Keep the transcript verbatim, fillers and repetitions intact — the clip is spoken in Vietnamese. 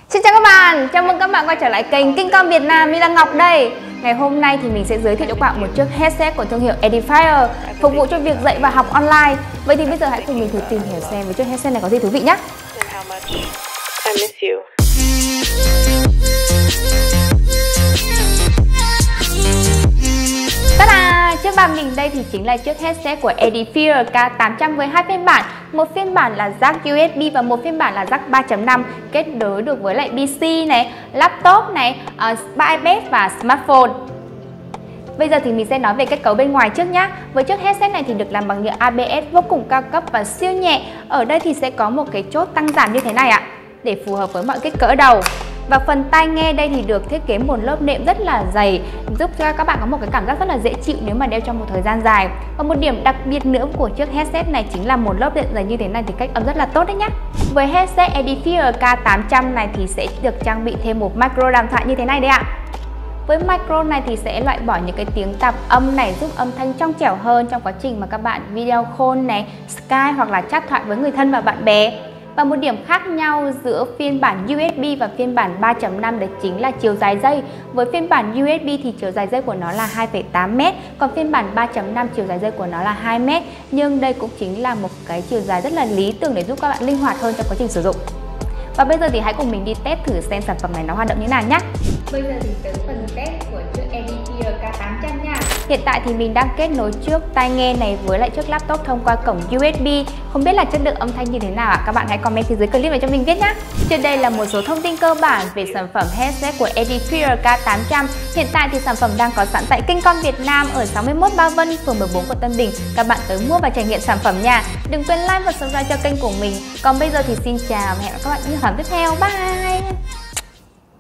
Xin chào các bạn, chào mừng các bạn quay trở lại kênh Kinh Con Việt Nam. Mình là Ngọc đây. Ngày hôm nay thì mình sẽ giới thiệu cho các bạn một chiếc headset của thương hiệu Edifier phục vụ cho việc dạy và học online. Vậy thì bây giờ hãy cùng mình thử tìm hiểu xem với chiếc headset này có gì thú vị nhé. Ta-da! Trước mặt mình đây thì chính là chiếc headset của Edifier K tám trăm với hai phiên bản. Một phiên bản là jack u ét bê và một phiên bản là jack ba chấm năm, kết nối được với lại pê xê này, laptop này, uh, iPad và smartphone. Bây giờ thì mình sẽ nói về kết cấu bên ngoài trước nhé. Với chiếc headset này thì được làm bằng nhựa a bê ét vô cùng cao cấp và siêu nhẹ. Ở đây thì sẽ có một cái chốt tăng giảm như thế này ạ, để phù hợp với mọi kích cỡ đầu. Và phần tai nghe đây thì được thiết kế một lớp nệm rất là dày, giúp cho các bạn có một cái cảm giác rất là dễ chịu nếu mà đeo trong một thời gian dài. Và một điểm đặc biệt nữa của chiếc headset này chính là một lớp đệm dày như thế này thì cách âm rất là tốt đấy nhé. Với headset Edifier K tám trăm này thì sẽ được trang bị thêm một micro đàm thoại như thế này đấy ạ. Với micro này thì sẽ loại bỏ những cái tiếng tạp âm này, giúp âm thanh trong trẻo hơn trong quá trình mà các bạn video call này, Skype hoặc là chat thoại với người thân và bạn bè. Và một điểm khác nhau giữa phiên bản u ét bê và phiên bản ba chấm năm đấy chính là chiều dài dây. Với phiên bản u ét bê thì chiều dài dây của nó là hai phẩy tám mét, còn phiên bản ba chấm năm chiều dài dây của nó là hai mét. Nhưng đây cũng chính là một cái chiều dài rất là lý tưởng để giúp các bạn linh hoạt hơn trong quá trình sử dụng. Và bây giờ thì hãy cùng mình đi test thử xem sản phẩm này nó hoạt động như nào nhé. Bây giờ thì tới phần test của chiếc Edifier K tám trăm nha. Hiện tại thì mình đang kết nối trước tai nghe này với lại chiếc laptop thông qua cổng u ét bê. Không biết là chất lượng âm thanh như thế nào ạ? Các bạn hãy comment phía dưới clip này cho mình biết nhé. Trên đây là một số thông tin cơ bản về sản phẩm headset của Edifier K tám trăm. Hiện tại thì sản phẩm đang có sẵn tại Kinh Con Việt Nam ở sáu mươi mốt Ba Vân, phường mười bốn, quận Tân Bình. Các bạn tới mua và trải nghiệm sản phẩm nha. Đừng quên like và subscribe cho kênh của mình. Còn bây giờ thì xin chào và hẹn gặp các bạn những sản phẩm tiếp theo. Bye!